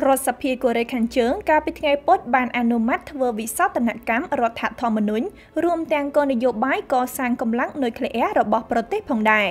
រដ្ឋសភាកូរ៉េខាងជើងកាលពីថ្ងៃពុធបានអនុម័តធ្វើវិសោធនកម្មរដ្ឋធម្មនុញ្ញរួមទាំងគោលនយោបាយកសាងកម្លាំងនុយក្លេអ៊ែររបស់ប្រទេសផងដែរ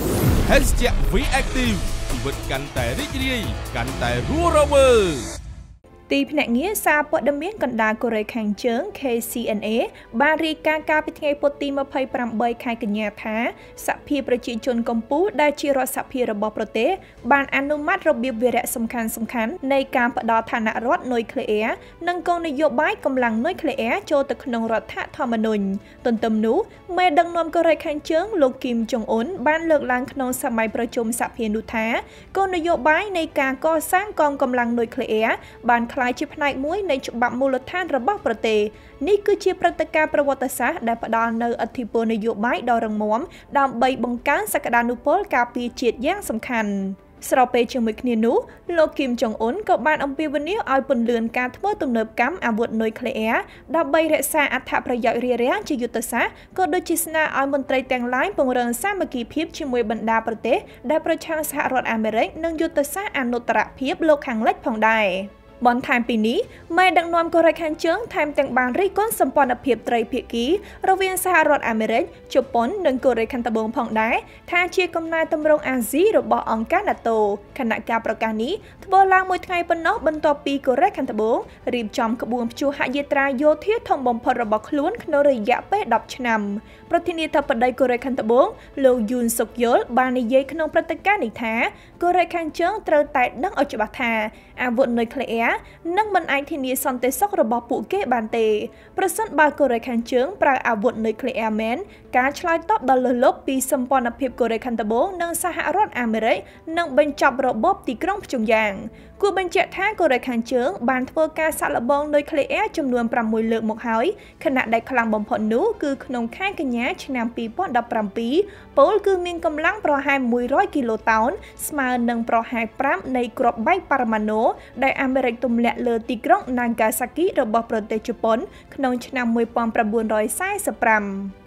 Hashtag VActive ជីវិតកាន់តែរីករាយកាន់តែរស់រវើក ទីភ្នាក់ងារសារព័ត៌មានកណ្ដាលកូរ៉េខាងជើង KCNA បានរាយការណ៍កាលពីថ្ងៃពុធទី 28 ខែកញ្ញាថាសភាប្រជាជនកម្ពុជាដែលជារដ្ឋសភារបស់ប្រទេសបានអនុម័តរបៀបវារៈសំខាន់ៗនៃការផ្ដល់ឋានៈរដ្ឋនុយក្លេអ៊ែរនិងគោលនយោបាយកម្លាំងនុយក្លេអ៊ែរចូលទៅក្នុងរដ្ឋធម្មនុញ្ញទន្ទឹមនោះមេដឹកនាំកូរ៉េខាងជើងលោកគីមចុងអ៊ុនបានលើកឡើងក្នុងសម័យប្រជុំសភានោះថាគោលនយោបាយនៃការកសាងកងកម្លាំងនុយក្លេអ៊ែរបានក្លាយជាផ្នែកមួយនៃច្បាប់មូលដ្ឋានរបស់ប្រទេសនេះគឺជាព្រឹត្តិការណ៍ប្រវត្តិសាស្ត្រដែលផ្ដល់នូវឥទ្ធិពលនយោបាយដ៏រឹងមាំដើម្បីបង្កើនសក្តានុពលការពារជាតិយ៉ាងសំខាន់ស្របពេលជាមួយគ្នានោះលោកគីមចុងអ៊ុនក៏បានអំពាវនាវឲ្យពន្លឿនការធ្វើទំនើបកម្មអាវុធនុយក្លេអ៊ែរដើម្បីរក្សាអត្ថប្រយោជន៍រារាំងជាយុទ្ធសាស្ត្រក៏ដូចជាស្នើឲ្យមន្ត្រីទាំងឡាយពង្រឹងសាមគ្គីភាពជាមួយបណ្ដាប្រទេសដែលប្រឆាំងសហរដ្ឋអាមេរិកនិងយុទ្ធសាស្ត្រអនុត្តរភាពលោកខាងលិចផងដែរបន្ថែមពីនេះមេដឹកនាំកូរ៉េខាងជើងថែមទាំងបានរិះគន់សម្ព័ន្ធភាពត្រីភាគីរវាងសហរដ្ឋអាមេរិកជប៉ុននិងកូរ៉េខាងត្បូងផងដែរថាជាកំណែទម្រង់អាស៊ីរបស់អង្គការ NATO ខណៈការប្រកាសនេះធ្វើឡើងមួយថ្ងៃប៉ុណ្ណោះបន្ទាប់ពីកូរ៉េខាងត្បូងរៀបចំក្បួនព្យុហយាត្រាយោធាធំបំផុតរបស់ខ្លួនក្នុងរយៈពេល10ឆ្នាំប្រធានាធិបតីកូរ៉េខាងត្បូងលោកយួនសុកយុលបាននិយាយក្នុងព្រឹត្តិការណ៍នេះថាកូរ៉េខាងជើងត្រូវតែដឹងឲ្យច្បាស់ថាអាវុធនុយក្លេអ៊ែរនឹងមិនអាចធានាសន្តិសុខរបស់ពួកគេបានទេប្រសិនបើកូរ៉េខាងជើងប្រើអាវុធនុយក្លេអ៊ែរមែនការឆ្លើយតបដ៏លើសលប់ពីសម្ព័ន្ធភាពកូរ៉េខាងត្បូងនិងសហរដ្ឋអាមេរិកនឹងបញ្ចប់របបទីក្រុងព្យុងយ៉ាងគួរបញ្ជាក់ថាកូរ៉េខាងជើងបានធ្វើការសាកល្បងនុយក្លេអ៊ែរចំនួន6លើកមកហើយខណៈដែលខ្លាំងបំផុតនោះគឺក្នុងខែកញ្ញាឆ្នាំ2017ពលគឺមានកម្លាំងប្រហែល100គីឡូតោនស្មើនឹងប្រហែល5នៃគ្រាប់បែកប៉ារ៉ាម៉ាណូដែលអាមេរិកទម្លាក់លើទីក្រុង Nagasaki របស់ប្រទេសជប៉ុនក្នុងឆ្នាំ1945